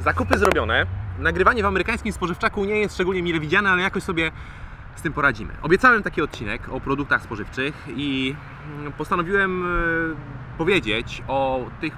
zakupy zrobione. Nagrywanie w amerykańskim spożywczaku nie jest szczególnie mile widziane, ale jakoś sobie z tym poradzimy. Obiecałem taki odcinek o produktach spożywczych i postanowiłem powiedzieć o tych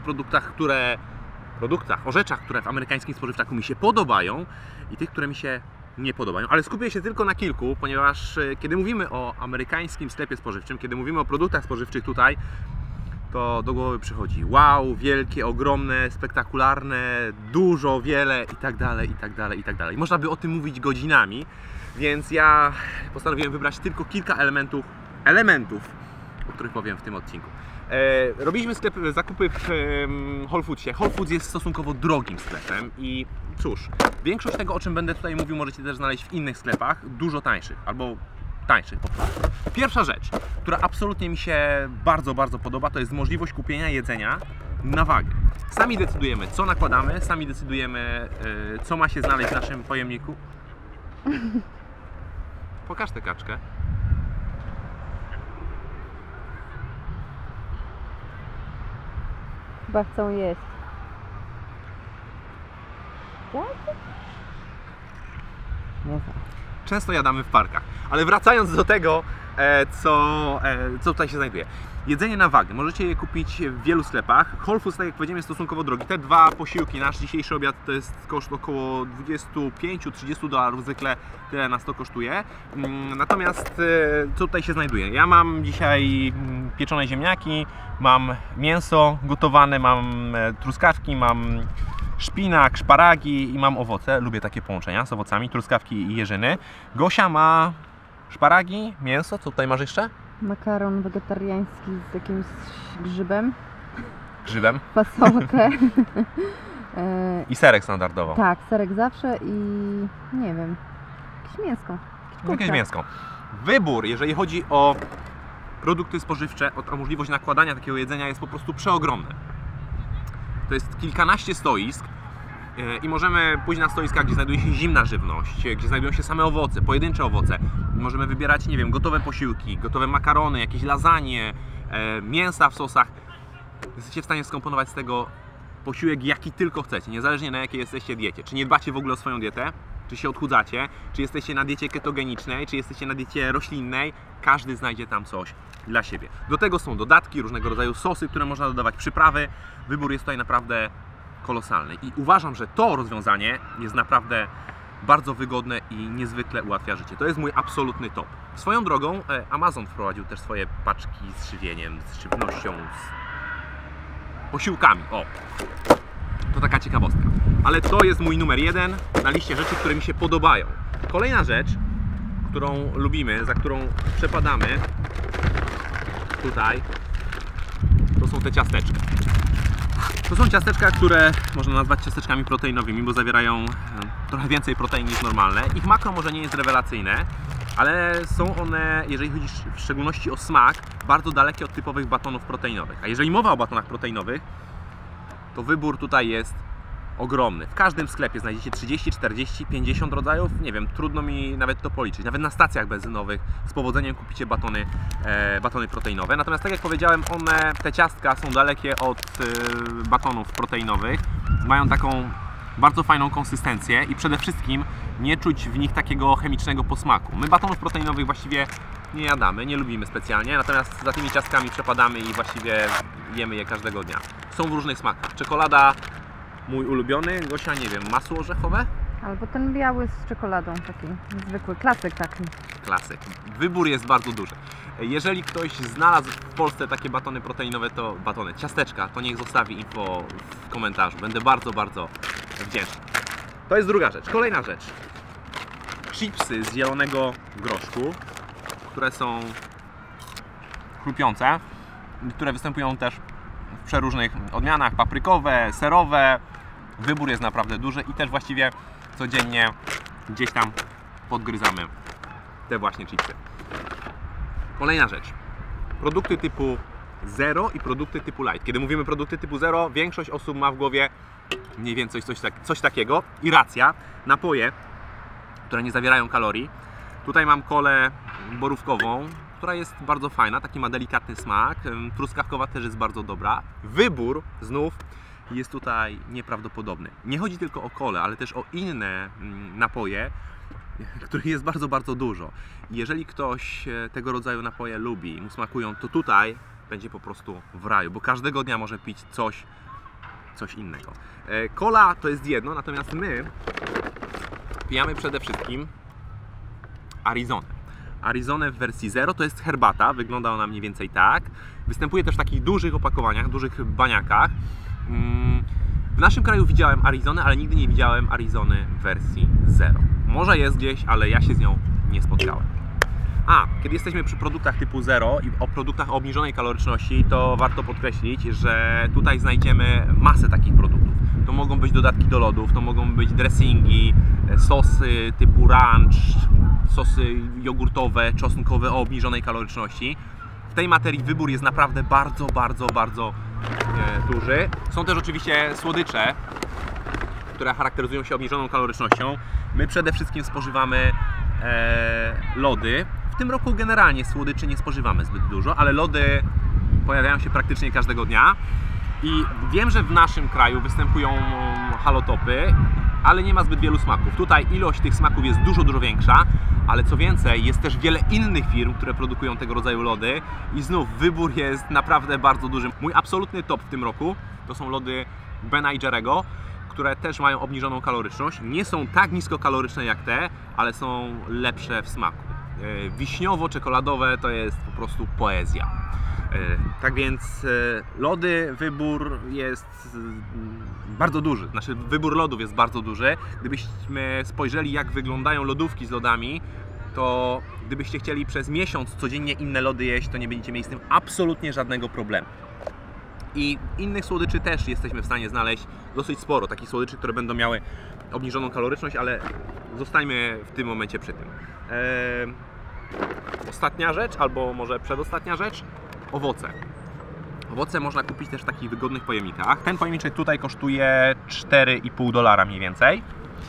o rzeczach, które w amerykańskim spożywczaku mi się podobają i tych, które mi się nie podobają, ale skupię się tylko na kilku, ponieważ kiedy mówimy o amerykańskim sklepie spożywczym, kiedy mówimy o produktach spożywczych tutaj, to do głowy przychodzi wow, wielkie, ogromne, spektakularne, dużo, wiele i tak dalej, i tak dalej, i tak dalej. Można by o tym mówić godzinami, więc ja postanowiłem wybrać tylko kilka elementów, o których powiem w tym odcinku. Robiliśmy zakupy w Whole Foodsie. Whole Foods jest stosunkowo drogim sklepem i cóż, większość tego, o czym będę tutaj mówił, możecie też znaleźć w innych sklepach, dużo tańszych, albo tańszych po prostu. Pierwsza rzecz, która absolutnie mi się bardzo, bardzo podoba, to jest możliwość kupienia jedzenia na wagę. Sami decydujemy, co nakładamy, sami decydujemy, co ma się znaleźć w naszym pojemniku. Pokaż tę kaczkę. Chyba chcą jeść. Jak? Nie znam. Często jadamy w parkach, ale wracając do tego, co tutaj się znajduje. Jedzenie na wagę. Możecie je kupić w wielu sklepach. Whole Foods, tak jak powiedziałem, jest stosunkowo drogi. Te dwa posiłki, nasz dzisiejszy obiad, to jest koszt około $25–30, zwykle tyle nas to kosztuje. Natomiast co tutaj się znajduje? Ja mam dzisiaj pieczone ziemniaki, mam mięso gotowane, mam truskawki, mam szpinak, szparagi i mam owoce. Lubię takie połączenia z owocami, truskawki i jeżyny. Gosia ma szparagi, mięso. Co tutaj masz jeszcze? Makaron wegetariański z jakimś grzybem. Grzybem. Fasolkę. I serek standardowo. Tak, serek zawsze i nie wiem, jakieś mięsko. Jakieś mięsko. Wybór, jeżeli chodzi o produkty spożywcze, o możliwość nakładania takiego jedzenia jest po prostu przeogromny. To jest kilkanaście stoisk i możemy pójść na stoiska, gdzie znajduje się zimna żywność, gdzie znajdują się same owoce, pojedyncze owoce. Możemy wybierać, nie wiem, gotowe posiłki, gotowe makarony, jakieś lasagne, mięsa w sosach. Jesteście w stanie skomponować z tego posiłek, jaki tylko chcecie, niezależnie na jakiej jesteście diecie. Czy nie dbacie w ogóle o swoją dietę, czy się odchudzacie, czy jesteście na diecie ketogenicznej, czy jesteście na diecie roślinnej, każdy znajdzie tam coś dla siebie. Do tego są dodatki, różnego rodzaju sosy, które można dodawać, przyprawy. Wybór jest tutaj naprawdę kolosalny i uważam, że to rozwiązanie jest naprawdę bardzo wygodne i niezwykle ułatwia życie. To jest mój absolutny top. Swoją drogą Amazon wprowadził też swoje paczki z żywieniem, z żywnością, z posiłkami. O! To taka ciekawostka. Ale to jest mój numer 1 na liście rzeczy, które mi się podobają. Kolejna rzecz, którą lubimy, za którą przepadamy tutaj, to są te ciasteczka. To są ciasteczka, które można nazwać ciasteczkami proteinowymi, bo zawierają trochę więcej protein niż normalne. Ich makro może nie jest rewelacyjne, ale są one, jeżeli chodzi w szczególności o smak, bardzo dalekie od typowych batonów proteinowych. A jeżeli mowa o batonach proteinowych, to wybór tutaj jest ogromny. W każdym sklepie znajdziecie 30, 40, 50 rodzajów. Nie wiem, trudno mi nawet to policzyć. Nawet na stacjach benzynowych z powodzeniem kupicie batony proteinowe. Natomiast tak jak powiedziałem, te ciastka są dalekie od batonów proteinowych. Mają taką bardzo fajną konsystencję i przede wszystkim nie czuć w nich takiego chemicznego posmaku. My batonów proteinowych właściwie nie jadamy, nie lubimy specjalnie, natomiast za tymi ciastkami przepadamy i właściwie jemy je każdego dnia. Są w różnych smakach. Czekolada, mój ulubiony, Gosia, nie wiem, masło orzechowe? Albo ten biały z czekoladą, taki zwykły, klasyk taki. Klasyk. Wybór jest bardzo duży. Jeżeli ktoś znalazł w Polsce takie batony proteinowe, ciasteczka, to niech zostawi info w komentarzu. Będę bardzo, bardzo wdzięczny. To jest druga rzecz. Kolejna rzecz. Chipsy z zielonego groszku, które są chrupiące, które występują też w przeróżnych odmianach, paprykowe, serowe. Wybór jest naprawdę duży i też właściwie codziennie gdzieś tam podgryzamy te właśnie chipsy. Kolejna rzecz. Produkty typu zero i produkty typu light. Kiedy mówimy produkty typu zero, większość osób ma w głowie mniej więcej coś takiego. I racja, napoje, które nie zawierają kalorii. Tutaj mam kolę borówkową, która jest bardzo fajna, taki ma delikatny smak. Truskawkowa też jest bardzo dobra. Wybór znów jest tutaj nieprawdopodobny. Nie chodzi tylko o kolę, ale też o inne napoje, których jest bardzo, bardzo dużo. Jeżeli ktoś tego rodzaju napoje lubi i mu smakują, to tutaj będzie po prostu w raju, bo każdego dnia może pić coś innego. Cola to jest jedno, natomiast my pijamy przede wszystkim Arizonę. Arizonę w wersji zero, to jest herbata, wygląda ona mniej więcej tak. Występuje też w takich dużych opakowaniach, dużych baniakach. W naszym kraju widziałem Arizonę, ale nigdy nie widziałem Arizony w wersji zero. Może jest gdzieś, ale ja się z nią nie spotkałem. Kiedy jesteśmy przy produktach typu zero i o produktach o obniżonej kaloryczności, to warto podkreślić, że tutaj znajdziemy masę takich produktów. To mogą być dodatki do lodów, to mogą być dressingi, sosy typu ranch, sosy jogurtowe, czosnkowe o obniżonej kaloryczności. W tej materii wybór jest naprawdę bardzo, bardzo, bardzo duży. Są też oczywiście słodycze, które charakteryzują się obniżoną kalorycznością. My przede wszystkim spożywamy lody. W tym roku generalnie słodyczy nie spożywamy zbyt dużo, ale lody pojawiają się praktycznie każdego dnia. I wiem, że w naszym kraju występują halotopy, ale nie ma zbyt wielu smaków. Tutaj ilość tych smaków jest dużo, dużo większa, ale co więcej, jest też wiele innych firm, które produkują tego rodzaju lody i znów wybór jest naprawdę bardzo duży. Mój absolutny top w tym roku to są lody Ben & Jerry'ego, które też mają obniżoną kaloryczność. Nie są tak niskokaloryczne jak te, ale są lepsze w smaku. Wiśniowo-czekoladowe to jest po prostu poezja. Tak więc lody, wybór jest bardzo duży, znaczy wybór lodów jest bardzo duży. Gdybyśmy spojrzeli, jak wyglądają lodówki z lodami, to gdybyście chcieli przez miesiąc codziennie inne lody jeść, to nie będziecie mieli z tym absolutnie żadnego problemu. I innych słodyczy też jesteśmy w stanie znaleźć dosyć sporo, takich słodyczy, które będą miały obniżoną kaloryczność, ale zostańmy w tym momencie przy tym. Ostatnia rzecz, albo może przedostatnia rzecz, owoce. Owoce można kupić też w takich wygodnych pojemnikach. Ten pojemniczek tutaj kosztuje $4,5 mniej więcej.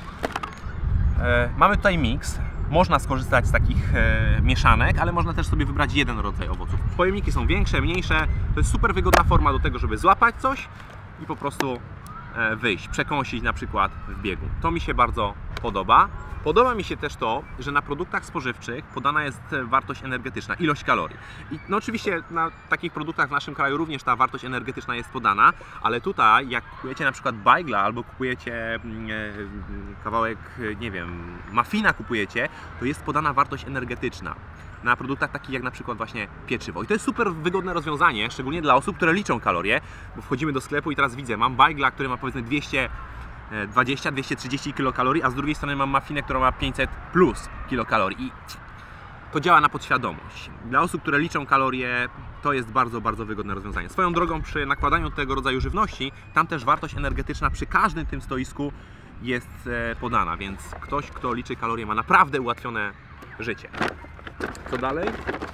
Mamy tutaj miks. Można skorzystać z takich mieszanek, ale można też sobie wybrać jeden rodzaj owoców. Pojemniki są większe, mniejsze. To jest super wygodna forma do tego, żeby złapać coś i po prostu wyjść, przekąsić na przykład w biegu. To mi się bardzo podoba. Podoba mi się też to, że na produktach spożywczych podana jest wartość energetyczna, ilość kalorii. I no oczywiście na takich produktach w naszym kraju również ta wartość energetyczna jest podana, ale tutaj jak kupujecie na przykład bajgla albo kupujecie kawałek, nie wiem, muffina kupujecie, to jest podana wartość energetyczna. Na produktach takich jak na przykład właśnie pieczywo. I to jest super wygodne rozwiązanie, szczególnie dla osób, które liczą kalorie, bo wchodzimy do sklepu i teraz widzę, mam bajgla, który ma powiedzmy 220-230 kilokalorii, a z drugiej strony mam muffinę, która ma 500 plus kilokalorii. I to działa na podświadomość. Dla osób, które liczą kalorie, to jest bardzo, bardzo wygodne rozwiązanie. Swoją drogą przy nakładaniu tego rodzaju żywności, tam też wartość energetyczna przy każdym tym stoisku jest podana, więc ktoś, kto liczy kalorie, ma naprawdę ułatwione życie. Co dalej?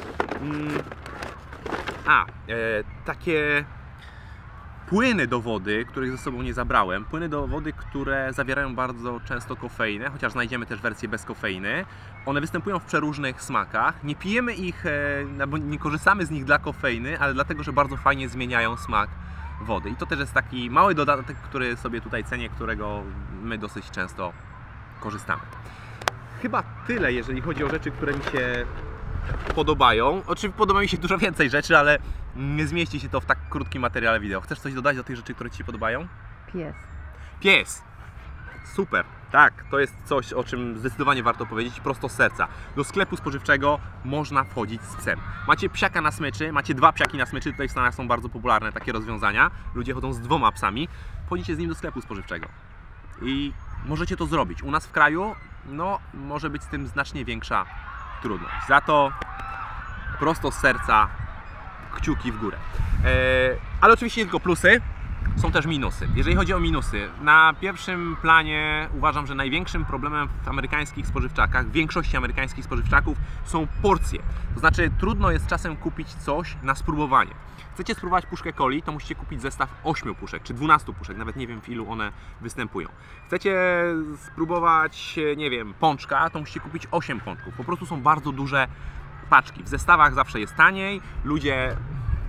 Takie płyny do wody, których ze sobą nie zabrałem. Płyny do wody, które zawierają bardzo często kofeinę, chociaż znajdziemy też wersję bez kofeiny. One występują w przeróżnych smakach. Nie pijemy ich, bo nie korzystamy z nich dla kofeiny, ale dlatego, że bardzo fajnie zmieniają smak wody. I to też jest taki mały dodatek, który sobie tutaj cenię, którego my dosyć często korzystamy. Chyba tyle, jeżeli chodzi o rzeczy, które mi się podobają. Oczywiście podoba mi się dużo więcej rzeczy, ale nie zmieści się to w tak krótkim materiale wideo. Chcesz coś dodać do tych rzeczy, które Ci się podobają? Pies. Pies! Super! Tak, to jest coś, o czym zdecydowanie warto powiedzieć prosto z serca. Do sklepu spożywczego można wchodzić z psem. Macie psiaka na smyczy, macie 2 psiaki na smyczy, tutaj w Stanach są bardzo popularne takie rozwiązania. Ludzie chodzą z 2 psami, wchodzicie z nim do sklepu spożywczego. I możecie to zrobić. U nas w kraju, no, może być z tym znacznie większa trudność. Za to prosto z serca kciuki w górę. Ale oczywiście nie tylko plusy, są też minusy. Jeżeli chodzi o minusy, na pierwszym planie uważam, że największym problemem w amerykańskich spożywczakach, w większości amerykańskich spożywczaków są porcje. To znaczy trudno jest czasem kupić coś na spróbowanie. Chcecie spróbować puszkę coli, to musicie kupić zestaw 8 puszek, czy 12 puszek, nawet nie wiem w ilu one występują. Chcecie spróbować, nie wiem, pączka, to musicie kupić 8 pączków. Po prostu są bardzo duże paczki. W zestawach zawsze jest taniej, ludzie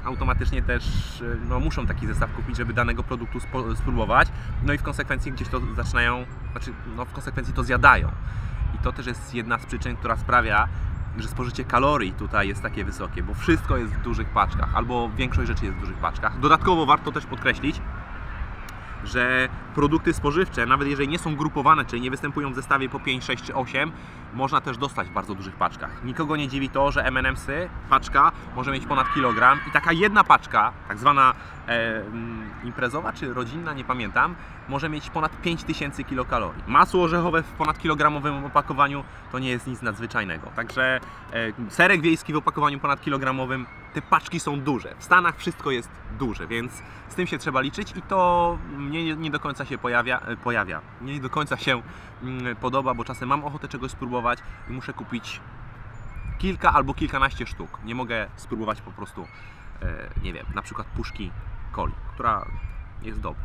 automatycznie też no, muszą taki zestaw kupić, żeby danego produktu spróbować, no i w konsekwencji gdzieś to zaczynają, znaczy no, w konsekwencji to zjadają. I to też jest jedna z przyczyn, która sprawia, że spożycie kalorii tutaj jest takie wysokie, bo wszystko jest w dużych paczkach, albo większość rzeczy jest w dużych paczkach. Dodatkowo warto też podkreślić, że produkty spożywcze, nawet jeżeli nie są grupowane, czyli nie występują w zestawie po 5, 6 czy 8, można też dostać w bardzo dużych paczkach. Nikogo nie dziwi to, że M&M'sy, paczka może mieć ponad kilogram i taka jedna paczka, tak zwana imprezowa czy rodzinna, nie pamiętam, może mieć ponad 5000 kilokalorii. Masło orzechowe w ponad kilogramowym opakowaniu to nie jest nic nadzwyczajnego. Także serek wiejski w opakowaniu ponad kilogramowym, te paczki są duże. W Stanach wszystko jest duże, więc z tym się trzeba liczyć i to mnie nie do końca się pojawia. Nie do końca się podoba, bo czasem mam ochotę czegoś spróbować i muszę kupić kilka albo kilkanaście sztuk. Nie mogę spróbować po prostu, nie wiem, na przykład puszki coli, która jest dobra.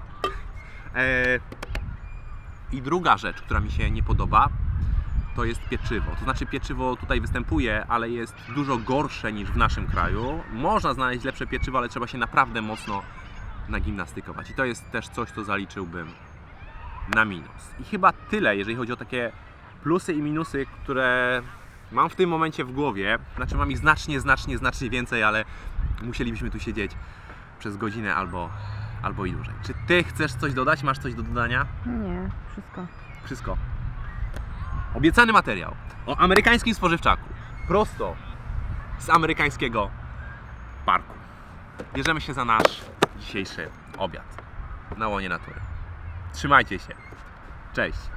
I druga rzecz, która mi się nie podoba, to jest pieczywo. To znaczy pieczywo tutaj występuje, ale jest dużo gorsze niż w naszym kraju. Można znaleźć lepsze pieczywo, ale trzeba się naprawdę mocno nagimnastykować. I to jest też coś, co zaliczyłbym na minus. I chyba tyle, jeżeli chodzi o takie plusy i minusy, które mam w tym momencie w głowie. Znaczy mam ich znacznie więcej, ale musielibyśmy tu siedzieć przez godzinę albo i dłużej. Czy Ty chcesz coś dodać? Masz coś do dodania? Nie, wszystko. Wszystko. Obiecany materiał o amerykańskim spożywczaku. Prosto z amerykańskiego parku. Bierzemy się za nasz dzisiejszy obiad na łonie natury. Trzymajcie się. Cześć.